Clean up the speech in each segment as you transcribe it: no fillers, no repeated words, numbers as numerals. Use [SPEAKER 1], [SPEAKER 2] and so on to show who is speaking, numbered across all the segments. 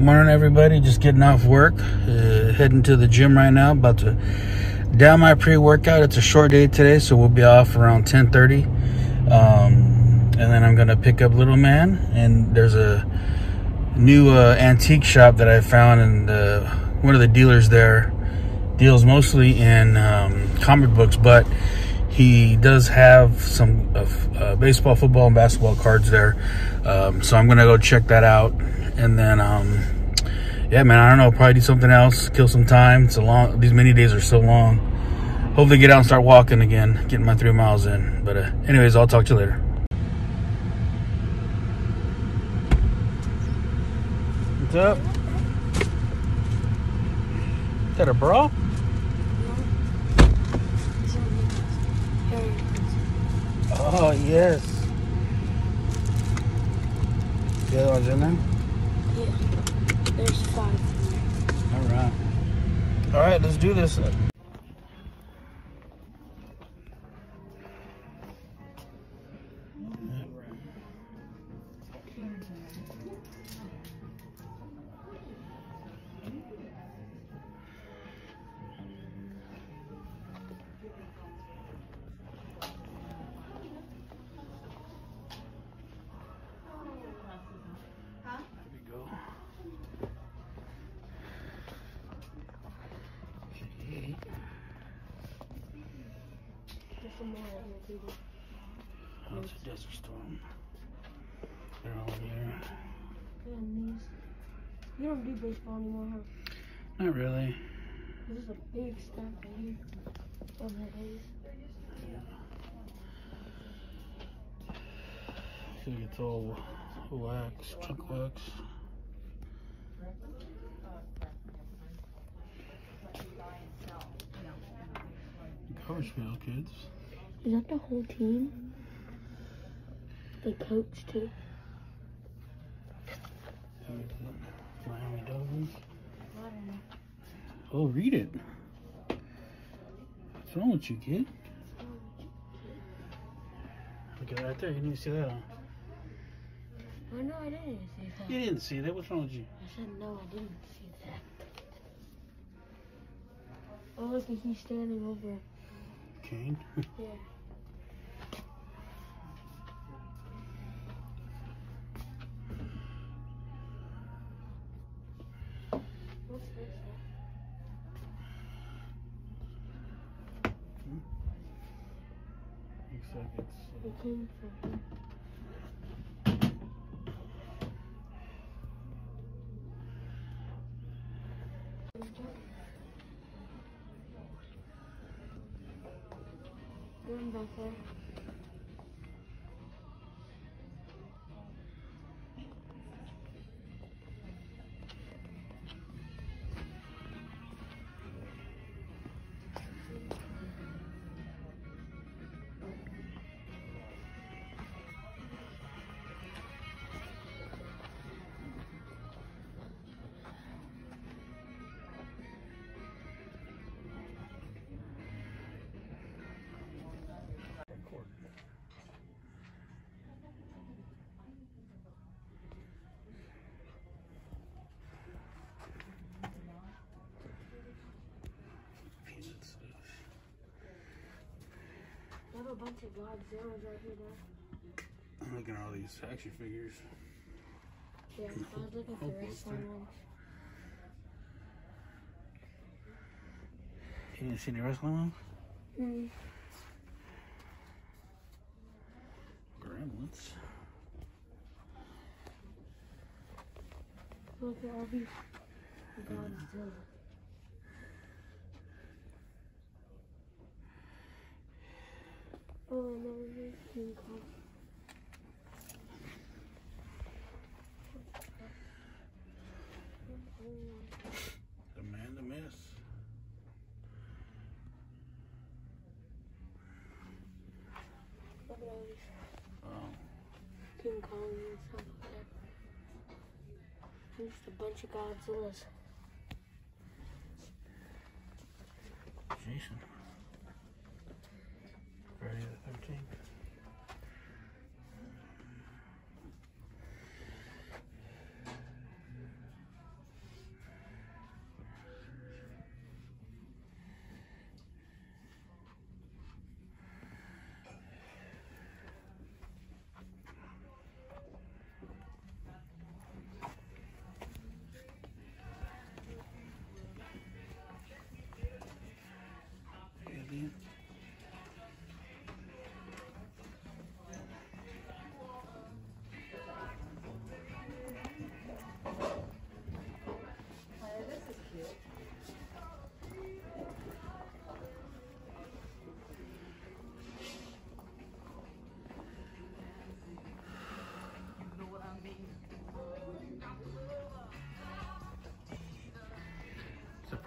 [SPEAKER 1] morning, everybody. Just getting off work, heading to the gym right now. About to down my pre-workout. It's a short day today, so we'll be off around 10:30. And then I'm gonna pick up little man. And there's a new antique shop that I found, and one of the dealers there deals mostly in comic books, but he does have some baseball, football, and basketball cards there. So I'm gonna go check that out. And then, yeah, man, I don't know, probably do something else, kill some time. These mini days are so long. Hopefully get out and start walking again, getting my 3 miles in. But anyways, I'll talk to you later. What's up? Is that a bra? Oh, yes. The other one's in there?
[SPEAKER 2] Yeah. There's 5 in there.
[SPEAKER 1] Alright. Alright, let's do this. Oh, it's a desert storm. They're all here.
[SPEAKER 2] And these. You don't do baseball anymore, huh?
[SPEAKER 1] Not really.
[SPEAKER 2] This is a big stack right here of the haze.
[SPEAKER 1] I feel like it's all wax, chunk wax. Cover spell, kids.
[SPEAKER 2] Is that the whole team? The coach too?
[SPEAKER 1] Miami Dolphins.
[SPEAKER 2] I don't know.
[SPEAKER 1] Oh, read it. What's wrong with you, kid? Look at that right there. You didn't even see that, huh?
[SPEAKER 2] Oh, no, I didn't see that.
[SPEAKER 1] You didn't see that. What's wrong with you?
[SPEAKER 2] I said no, I didn't see that. Oh, look, he's standing over.
[SPEAKER 1] Kane?
[SPEAKER 2] Yeah. What's this?
[SPEAKER 1] Looks like it's...
[SPEAKER 2] It came from here. Going back there. I have a bunch of Godzillas right here, though.
[SPEAKER 1] I'm looking at all these action figures.
[SPEAKER 2] Yeah, I was looking for wrestling ones.
[SPEAKER 1] You didn't see any wrestling ones?
[SPEAKER 2] Mm.
[SPEAKER 1] Gremlins.
[SPEAKER 2] Look at all these Godzilla. Oh, and there was a King Kong.
[SPEAKER 1] The man, the miss.
[SPEAKER 2] Look at all these
[SPEAKER 1] Oh.
[SPEAKER 2] King Kong and stuff like that. Just a bunch of Godzillas.
[SPEAKER 1] Jason. Friday the 13th.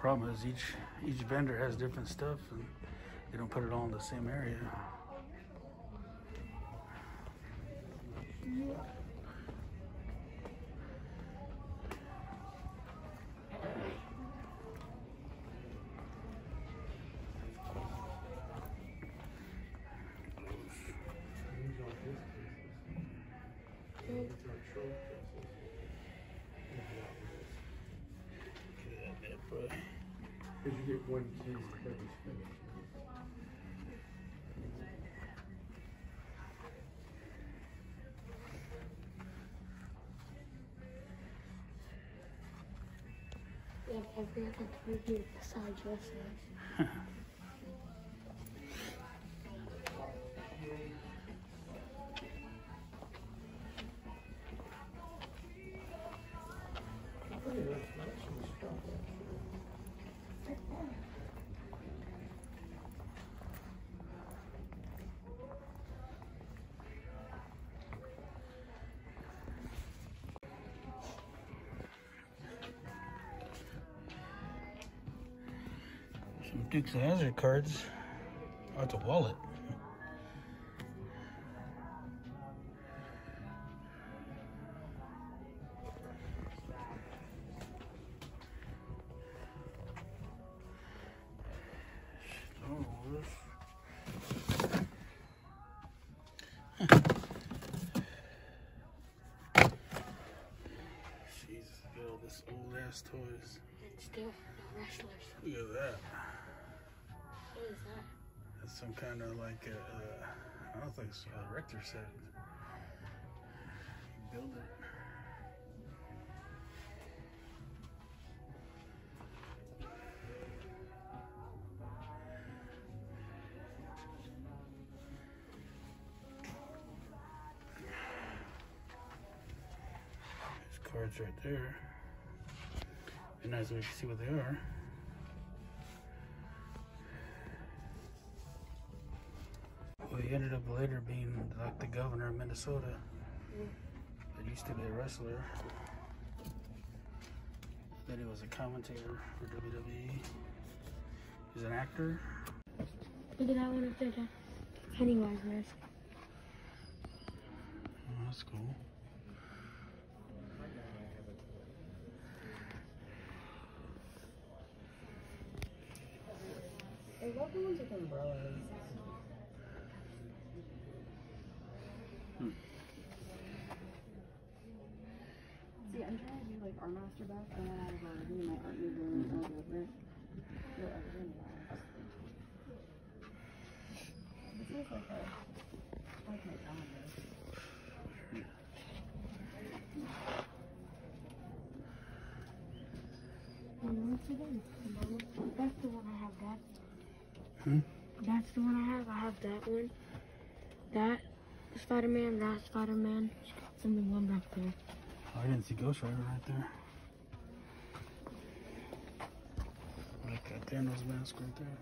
[SPEAKER 1] Problem is each vendor has different stuff and they don't put it all in the same area.
[SPEAKER 3] Because you get one case every spinach.
[SPEAKER 2] We have every other toy here besides wrestlers.
[SPEAKER 1] Some Dukes of Hazzard cards. Oh, it's a wallet. Jesus, look at all this old ass toys.
[SPEAKER 2] And still, no wrestlers.
[SPEAKER 1] Look at that.
[SPEAKER 2] What is that?
[SPEAKER 1] That's some kind of like I don't think it's a Rector set. Build it. There's cards right there. Be nice if we can see what they are. Well, he ended up later being like the governor of Minnesota. That used to be a wrestler. Then he was a commentator for WWE. He's an actor.
[SPEAKER 2] Look at that one up there, Dad. Pennywise mask.
[SPEAKER 1] Oh, that's cool.
[SPEAKER 4] I love the ones with umbrellas. See, I'm trying to do like our master back, and then I was doing my art new room and all over it. This is like my calendar.
[SPEAKER 2] That's the one I have, Dad.
[SPEAKER 1] Hmm?
[SPEAKER 2] That's the one I have. I have that one. That Spider-Man, that Spider-Man, and the one back there.
[SPEAKER 1] Oh, I didn't see Ghost Rider right there. Like that Thanos mask right there.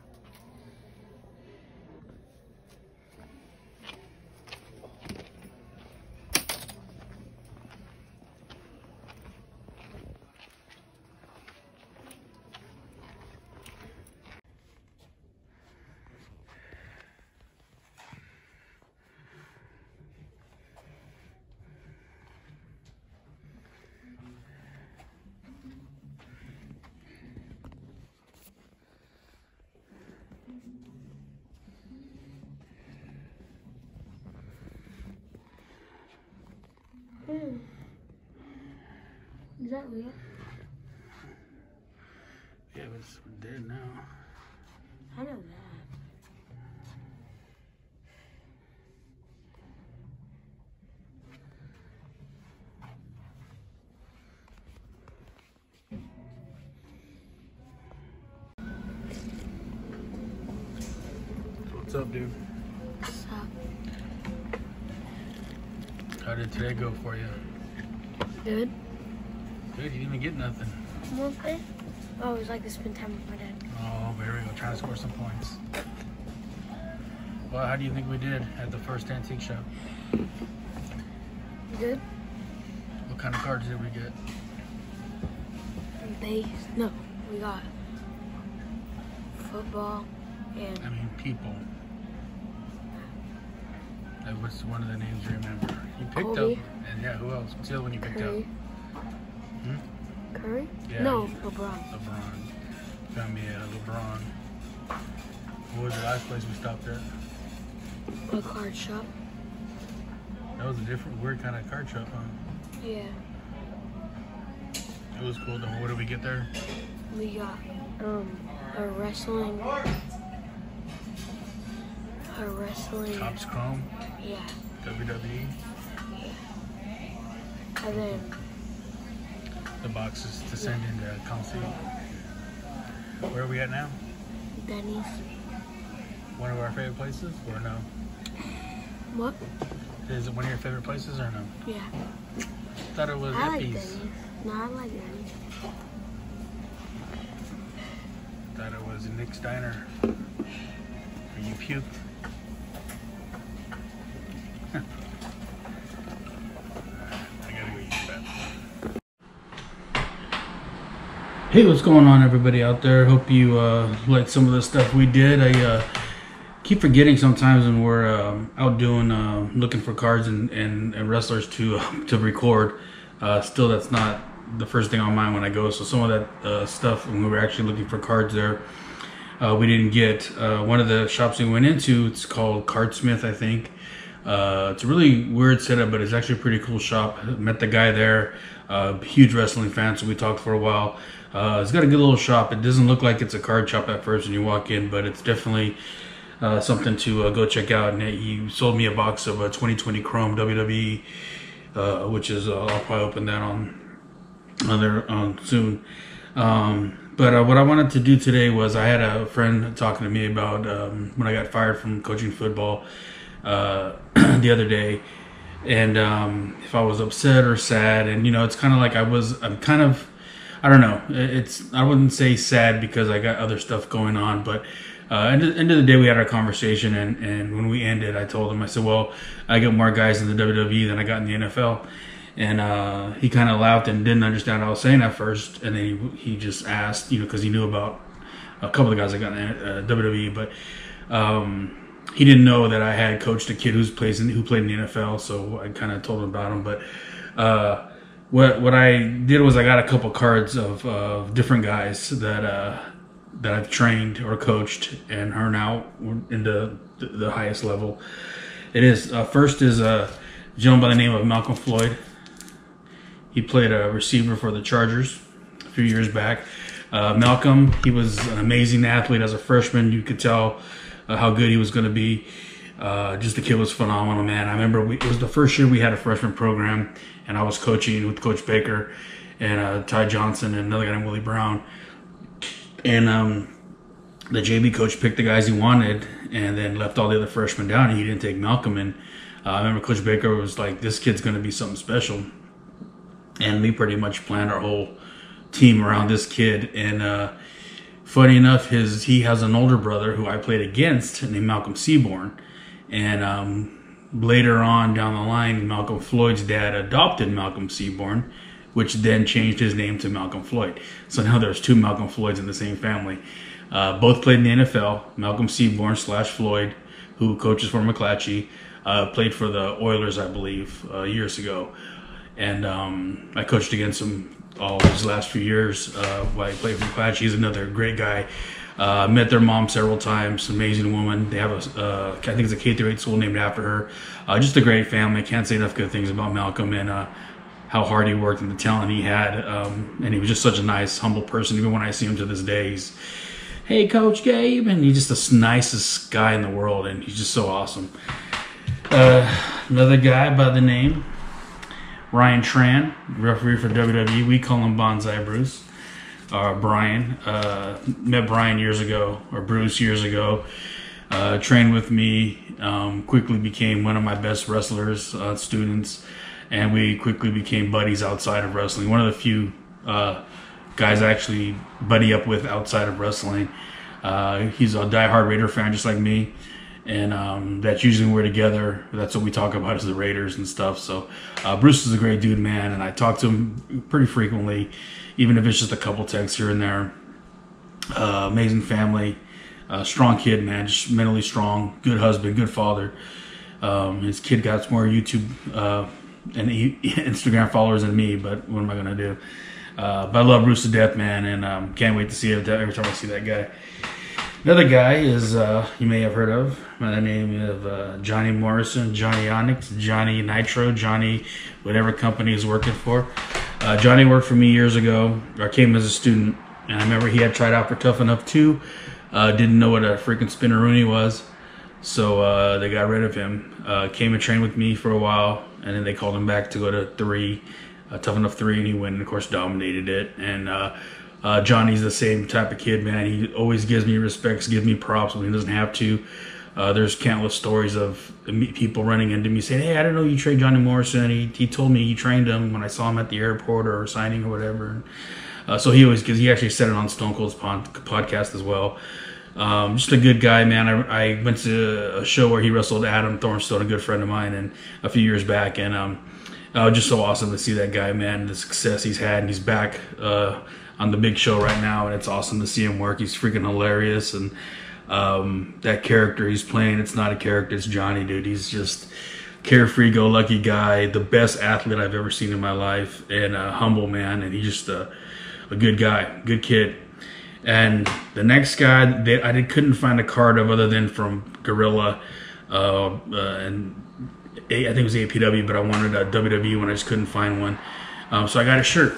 [SPEAKER 2] Is that real?
[SPEAKER 1] Yeah, but it's dead now.
[SPEAKER 2] I know that.
[SPEAKER 1] What's up, dude?
[SPEAKER 2] What's up?
[SPEAKER 1] How did today go for you?
[SPEAKER 2] Good.
[SPEAKER 1] Good, you didn't even get nothing.
[SPEAKER 2] More play? I always like to spend time with my dad.
[SPEAKER 1] Oh, here we go, trying to score some points. Well, how do you think we did at the first antique shop?
[SPEAKER 2] Good?
[SPEAKER 1] What kind of cards did we get?
[SPEAKER 2] No, we got football, and
[SPEAKER 1] I mean, people. Like, what's one of the names you remember? You picked
[SPEAKER 2] Kobe.
[SPEAKER 1] up, and yeah, who else? What's the other one you picked
[SPEAKER 2] Curry.
[SPEAKER 1] up?
[SPEAKER 2] Curry?
[SPEAKER 1] Yeah,
[SPEAKER 2] No,
[SPEAKER 1] you-
[SPEAKER 2] LeBron.
[SPEAKER 1] LeBron. Found me a LeBron. What was the last place we stopped at?
[SPEAKER 2] A card shop.
[SPEAKER 1] That was a different, weird kind of card shop, huh?
[SPEAKER 2] Yeah.
[SPEAKER 1] It was cool though. What did we get there?
[SPEAKER 2] We got a wrestling.
[SPEAKER 1] Topps Chrome,
[SPEAKER 2] Yeah.
[SPEAKER 1] WWE.
[SPEAKER 2] And then
[SPEAKER 1] The boxes to send into Concy. Where are we at now?
[SPEAKER 2] Denny's.
[SPEAKER 1] One of our favorite places, or no?
[SPEAKER 2] What?
[SPEAKER 1] Is it one of your favorite places, or no?
[SPEAKER 2] Yeah.
[SPEAKER 1] Thought it was
[SPEAKER 2] I like
[SPEAKER 1] Eppie's.
[SPEAKER 2] Denny's. No, I like Denny's.
[SPEAKER 1] Thought it was Nick's Diner. Or you puked. I gotta go use the bathroom. Hey, what's going on, everybody out there? Hope you like some of the stuff we did. I keep forgetting sometimes when we're out doing looking for cards and wrestlers to record. Still, that's not the first thing on mind when I go. So some of that stuff when we were actually looking for cards there, we didn't get. One of the shops we went into, it's called Cardsmith, I think. It's a really weird setup, but it's actually a pretty cool shop. Met the guy there, huge wrestling fan, so we talked for a while. It's got a good little shop. It doesn't look like it's a card shop at first when you walk in, but it's definitely something to go check out. And he sold me a box of 2020 Chrome WWE, which is I'll probably open that on there soon. But what I wanted to do today was I had a friend talking to me about when I got fired from coaching football the other day, and if I was upset or sad. And you know, it's kind of like I'm kind of, I don't know, I wouldn't say sad because I got other stuff going on, but at the end of the day we had our conversation, and when we ended I told him, I said, well, I got more guys in the WWE than I got in the NFL. And he kind of laughed and didn't understand what I was saying at first, and then he just asked, you know, because he knew about a couple of guys I got in WWE, but he didn't know that I had coached a kid who played in the NFL, so I kind of told him about him. But what I did was I got a couple cards of different guys that I've trained or coached and are now into the highest level. It is first is a gentleman by the name of Malcolm Floyd. He played a receiver for the Chargers a few years back. Malcolm, he was an amazing athlete as a freshman. You could tell how good he was going to be. Just the kid was phenomenal, man. I remember it was the first year we had a freshman program, and I was coaching with Coach Baker and Ty Johnson and another guy named Willie Brown. And the JV coach picked the guys he wanted and then left all the other freshmen down, and he didn't take Malcolm. And I remember Coach Baker was like, this kid's going to be something special. And we pretty much planned our whole team around this kid. And funny enough, he has an older brother who I played against named Malcolm Seaborn. And later on down the line, Malcolm Floyd's dad adopted Malcolm Seaborn, which then changed his name to Malcolm Floyd. So now there's two Malcolm Floyds in the same family. Both played in the NFL. Malcolm Seaborn / Floyd, who coaches for McClatchy, played for the Oilers, I believe, years ago. And I coached against him all his last few years while he played for McClatchy. He's another great guy. Met their mom several times, amazing woman. They have I think it's a K-8 school named after her. Just a great family. Can't say enough good things about Malcolm and how hard he worked and the talent he had. And he was just such a nice, humble person. Even when I see him to this day, he's, hey, Coach Gabe, and he's just the nicest guy in the world, and he's just so awesome. Another guy by the name Ryan Tran, referee for WWE. We call him Bonsai Bruce. Brian, met Brian years ago, or Bruce years ago. Trained with me, quickly became one of my best wrestlers, students, and we quickly became buddies outside of wrestling. One of the few guys I actually buddy up with outside of wrestling. He's a diehard Raider fan just like me. And that's usually when we're together. That's what we talk about is the Raiders and stuff. So Bruce is a great dude, man, and I talk to him pretty frequently, even if it's just a couple texts here and there. Amazing family. Strong kid, man, just mentally strong, good husband, good father. His kid got more YouTube and Instagram followers than me, but what am I gonna do? But I love Bruce to death, man, and can't wait to see it every time I see that guy. Another guy is you may have heard of by the name of Johnny Morrison, Johnny Onyx, Johnny Nitro, Johnny whatever company he's working for. Johnny worked for me years ago. I came as a student, and I remember he had tried out for Tough Enough 2. Didn't know what a freaking spinneroonie was, so they got rid of him. Came and trained with me for a while, and then they called him back to go to 3, Tough Enough 3, and he went and of course dominated it. And Johnny's the same type of kid, man. He always gives me respect, gives me props when he doesn't have to. There's countless stories of people running into me saying, "Hey, I didn't know you trained Johnny Morrison. He told me you trained him when I saw him at the airport or signing or whatever." So he always gives. He actually said it on Stone Cold's podcast as well. Just a good guy, man. I went to a show where he wrestled Adam Thornstone, a good friend of mine, and a few years back, and just so awesome to see that guy, man. The success he's had, and he's back on the big show right now, and it's awesome to see him work. He's freaking hilarious, and that character he's playing, it's not a character, it's Johnny, dude. He's just carefree, go-lucky guy, the best athlete I've ever seen in my life, and a humble man, and he's just a good guy, good kid. And the next guy that I couldn't find a card of other than from Gorilla, and I think it was APW, but I wanted a WWE one, I just couldn't find one. So I got a shirt.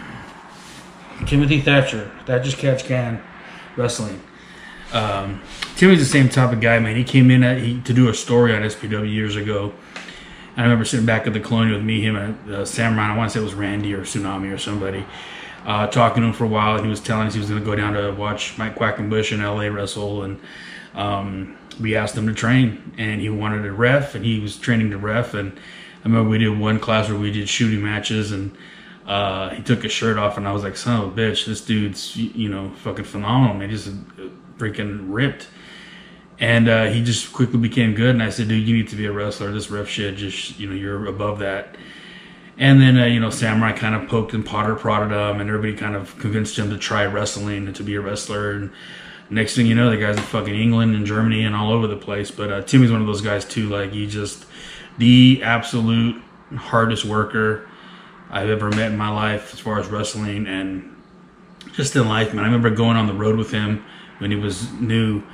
[SPEAKER 1] Timothy Thatcher, Thatcher's Catch Can Wrestling. Timmy's the same type of guy, man. He came in to do a story on SPW years ago. And I remember sitting back at the Colonial with me, him, and Samurai. I want to say it was Randy or Tsunami or somebody, talking to him for a while. And he was telling us he was going to go down to watch Mike Quackenbush in LA wrestle. And we asked him to train, and he wanted to ref, and he was training to ref. And I remember we did one class where we did shooting matches, and he took his shirt off, and I was like, son of a bitch, this dude's, fucking phenomenal, man. He's freaking ripped. And he just quickly became good, and I said, dude, you need to be a wrestler. This ref shit, just, you're above that. And then, Samurai kind of poked and prodded him, and everybody kind of convinced him to try wrestling and to be a wrestler. And next thing you know, the guy's in fucking England and Germany and all over the place. But Timmy's one of those guys, too. Like, he just the absolute hardest worker I've ever met in my life as far as wrestling and just in life, man. I remember going on the road with him when he was new,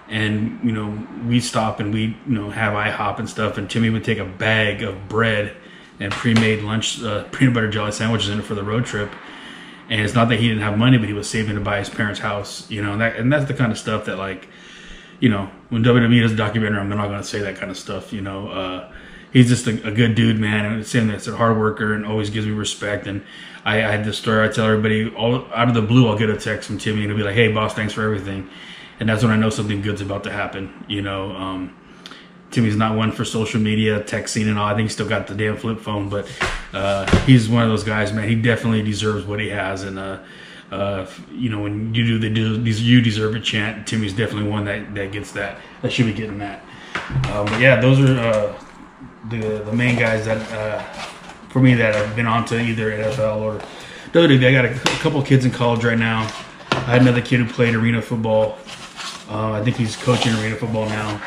[SPEAKER 1] and we'd stop and we'd have IHOP and stuff, and Timmy would take a bag of bread and pre-made lunch peanut butter jelly sandwiches in it for the road trip. And it's not that he didn't have money, but he was saving to buy his parents' house, and that's the kind of stuff that, like, when WWE does a documentary, I'm not going to say that kind of stuff, He's just a good dude, man, and it's him that's a hard worker and always gives me respect. And I had this story I tell everybody, all out of the blue, I'll get a text from Timmy and he'll be like, "Hey, boss, thanks for everything." And that's when I know something good's about to happen. Timmy's not one for social media, texting and all. I think he's still got the damn flip phone, but he's one of those guys, man. He definitely deserves what he has. And, when you do the "you deserve it" chant, Timmy's definitely one that gets that should be getting that. But yeah, those are the main guys that for me that have been on to either NFL or WWE. I got a couple kids in college right now. I had another kid who played arena football. I think he's coaching arena football now.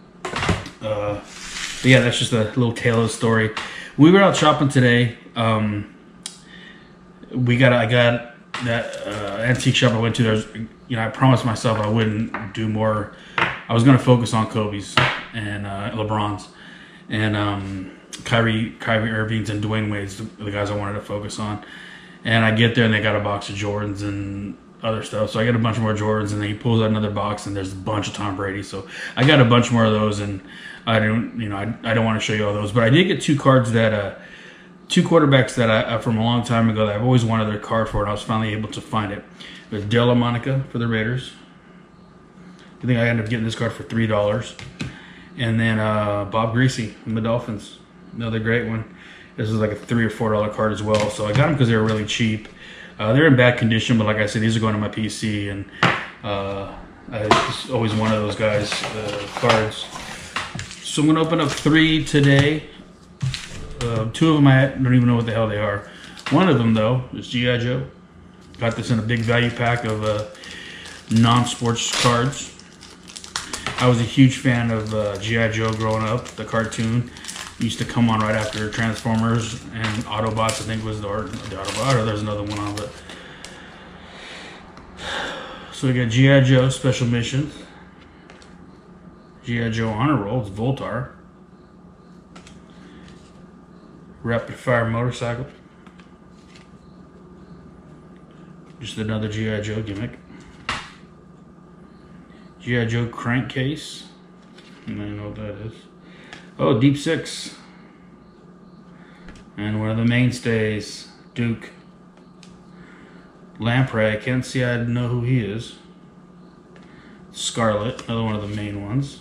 [SPEAKER 1] But yeah, that's just a little tale of the story. We were out shopping today. I got that antique shop I went to. There's, I promised myself I wouldn't do more. I was going to focus on Kobe's and LeBron's. And Kyrie Irving's and Dwayne Wade's the guys I wanted to focus on. And I get there and they got a box of Jordans and other stuff. So I get a bunch more Jordans, and then he pulls out another box and there's a bunch of Tom Brady. So I got a bunch more of those, and I don't want to show you all those. But I did get two cards two quarterbacks that I from a long time ago that I've always wanted their card for, and I was finally able to find it. There's De La Monica for the Raiders. I think I ended up getting this card for $3. And then Bob Greasy from the Dolphins, another great one. This is like a $3 or $4 card as well. So I got them because they were really cheap. They're in bad condition, but like I said, these are going to my PC, and I just always one of those guys' cards. So I'm going to open up 3 today. 2 of them I don't even know what the hell they are. One of them, though, is G.I. Joe. Got this in a big value pack of non-sports cards. I was a huge fan of G.I. Joe growing up. The cartoon used to come on right after Transformers and Autobots, I think was the Autobot, or there's another one on it. So we got G.I. Joe Special Missions, G.I. Joe Honor Roll, it's Voltar, Rapid Fire Motorcycle, just another G.I. Joe gimmick. G.I. Joe Crankcase, and I know what that is. Oh, Deep Six. And one of the mainstays, Duke. Lamprey, I can't see, I know who he is. Scarlet, another one of the main ones.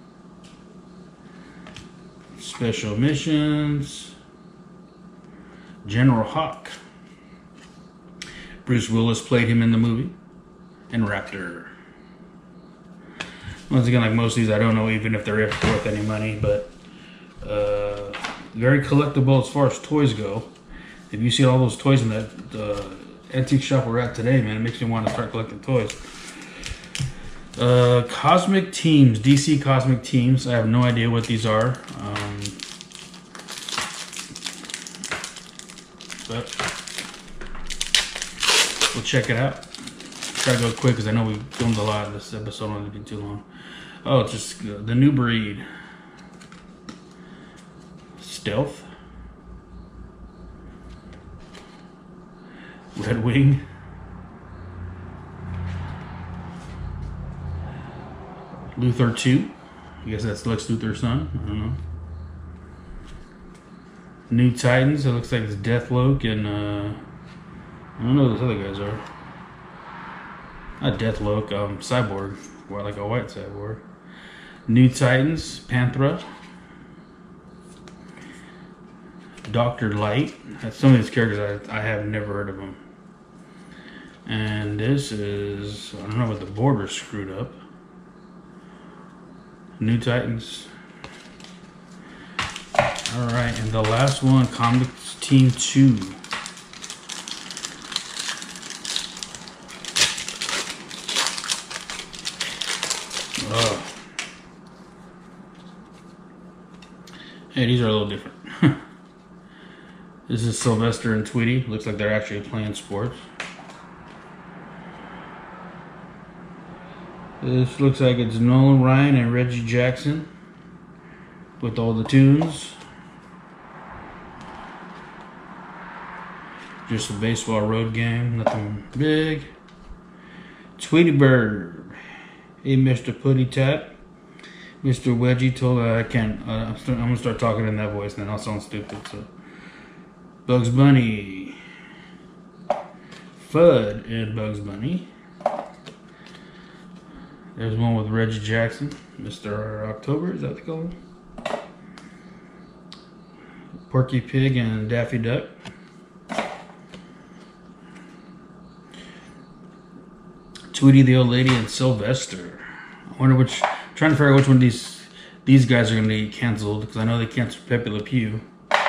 [SPEAKER 1] Special Missions. General Hawk. Bruce Willis played him in the movie. And Raptor. Once again, like most of these, I don't know even if they're worth any money, but very collectible as far as toys go. If you see all those toys in that antique shop we're at today, man, it makes me want to start collecting toys. Cosmic Teams, DC Cosmic Teams. I have no idea what these are. But we'll check it out. Try to go quick because I know we filmed a lot. This episode won't be too long. Oh, it's just the new breed. Stealth. Red Wing. Luthor 2. I guess that's Lex Luthor's son. I don't know. New Titans. It looks like it's Deathlock and I don't know who those other guys are. Not Deathlock, Cyborg. Well, like a white Cyborg. New Titans, Panthera. Dr. Light. Some of these characters I have never heard of them. And this is, I don't know what the border's screwed up. New Titans. Alright, and the last one, Comics Team 2. Oh. Hey, these are a little different. This is Sylvester and Tweety. Looks like they're actually playing sports. This looks like it's Nolan Ryan and Reggie Jackson with all the tunes. Just a baseball road game, nothing big. Tweety Bird. Hey, Mr. Putty Tap. Mr. Wedgie told I can't. I'm gonna start talking in that voice, and then I'll sound stupid. So, Bugs Bunny, Fudd, and Bugs Bunny. There's one with Reggie Jackson, Mr. October. Is that what they call him? Porky Pig and Daffy Duck. Tweety the Old Lady and Sylvester. I wonder which. I'm trying to figure out which one of these guys are going to get canceled, because I know they canceled Pepe Le Pew.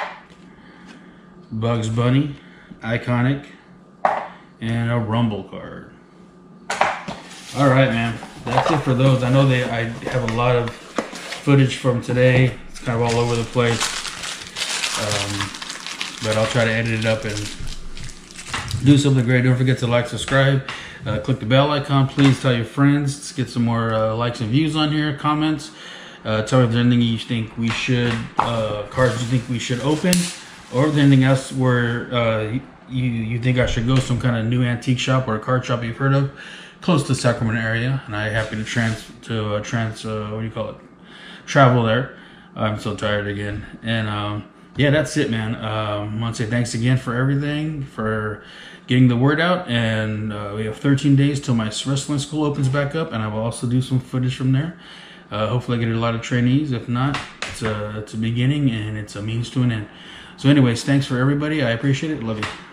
[SPEAKER 1] Bugs Bunny, Iconic, and a Rumble card. All right, man. That's it for those. I know I have a lot of footage from today. It's kind of all over the place, but I'll try to edit it up and do something great. Don't forget to like, subscribe. Click the bell icon. Please tell your friends. Let's get some more likes and views on here. Comments. Tell me if there's anything you think we should, cards you think we should open, or if there's anything else where you think I should go some kind of new antique shop or a card shop you've heard of close to the Sacramento area, and I'm happy to travel there. I'm so tired again, and yeah, that's it, man. I want to say thanks again for everything, for getting the word out, and we have 13 days till my wrestling school opens back up, and I will also do some footage from there. Hopefully I get a lot of trainees. If not, it's a beginning and it's a means to an end. So anyways, thanks for everybody. I appreciate it. Love you.